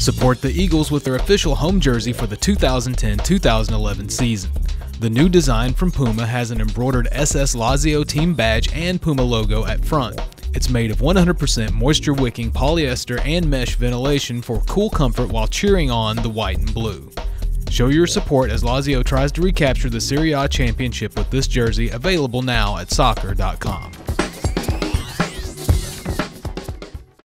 Support the Eagles with their official home jersey for the 2010-2011 season. The new design from Puma has an embroidered SS Lazio team badge and Puma logo at front. It's made of 100% moisture-wicking polyester and mesh ventilation for cool comfort while cheering on the white and blue. Show your support as Lazio tries to recapture the Serie A championship with this jersey, available now at SOCCER.COM.